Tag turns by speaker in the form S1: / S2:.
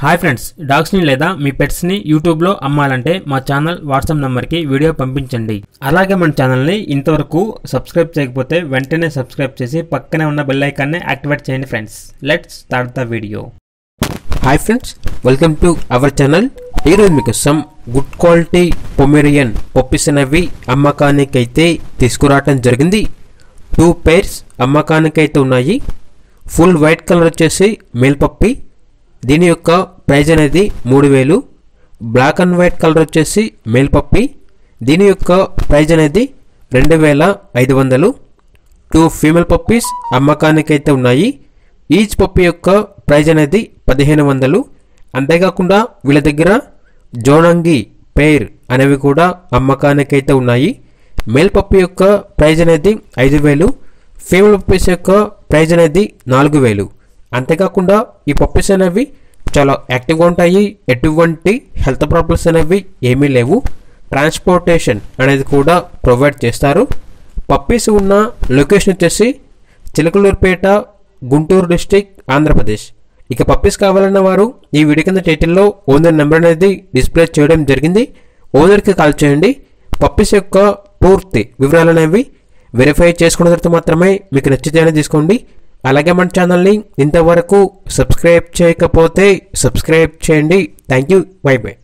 S1: Hi friends, డాగ్స్ని లేదా మీ పెట్స్ని యూట్యూబ్లో అమ్మాలంటే మా ఛానల్ వాట్సాప్ నెంబర్కి వీడియో పంపించండి. అలాగే మన ఛానల్ని ఇంతవరకు సబ్స్క్రైబ్ చేయకపోతే వెంటనే సబ్స్క్రైబ్ చేసి పక్కనే ఉన్న బెల్ ఐకాన్ని యాక్టివేట్ చేయండి friends. Let's start the video.
S2: Hi friends, welcome to our channel. ఈరోజు మీకు some good quality Pomeranian puppies అనేవి అమ్మకానికైతే తీసుకురావటం జరిగింది. 2 pairs అమ్మకానికైతే ఉన్నాయి. ఫుల్ వైట్ కలర్ వచ్చేసి మేల్ పప్పీ, దీని యొక్క ప్రైజ్ అనేది 3000. బ్లాక్ అండ్ వైట్ కలర్ వచ్చేసి మేల్ పప్పీ, దీని యొక్క ప్రైజ్ అనేది 2500. 2 ఫీమేల్ పప్పీస్ అమ్మకానికైతే ఉన్నాయి. ఈచ్ పప్పీ యొక్క ప్రైజ్ అనేది 1500. అంతేకాకుండా వీళ్ళ దగ్గర జోనంగి పేర్ అనేవి కూడా అమ్మకానికైతే ఉన్నాయి. మేల్ పప్పీ యొక్క ప్రైజ్ అనేది 5000, ఫీమేల్ పప్పీస్ యొక్క ప్రైజ్ అనేది 4000. అంతేకాకుండా ఈ పప్పీస్ అనేవి చాలా యాక్టివ్గా ఉంటాయి, ఎటువంటి హెల్త్ ప్రాబ్లమ్స్ అనేవి ఏమీ లేవు. ట్రాన్స్పోర్టేషన్ అనేది కూడా ప్రొవైడ్ చేస్తారు. పప్పీస్ ఉన్న లొకేషన్ వచ్చేసి చిలకలూరుపేట, గుంటూరు డిస్టిక్, ఆంధ్రప్రదేశ్. ఇక పప్పీస్ కావాలన్న వారు ఈ వీడియో కింద టైటిల్లో ఓనర్ నెంబర్ అనేది డిస్ప్లే చేయడం జరిగింది. ఓనర్కి కాల్ చేయండి. పప్పీస్ యొక్క పూర్తి వివరాలు అనేవి వెరిఫై చేసుకున్న తర్వాత మాత్రమే మీకు నచ్చితేనే తీసుకోండి. అలాగే మన ఛానల్ని ఇంతవరకు సబ్స్క్రైబ్ చేయకపోతే సబ్స్క్రైబ్ చేయండి. Thank you. Bye by.